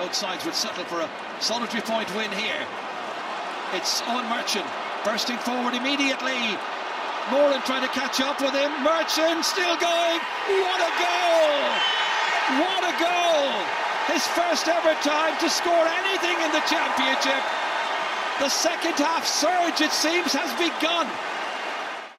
Both sides would settle for a solitary point win here. It's Eoin Murchan bursting forward immediately. Moran trying to catch up with him. Murchan still going. What a goal! What a goal! His first ever time to score anything in the championship. The second half surge, it seems, has begun.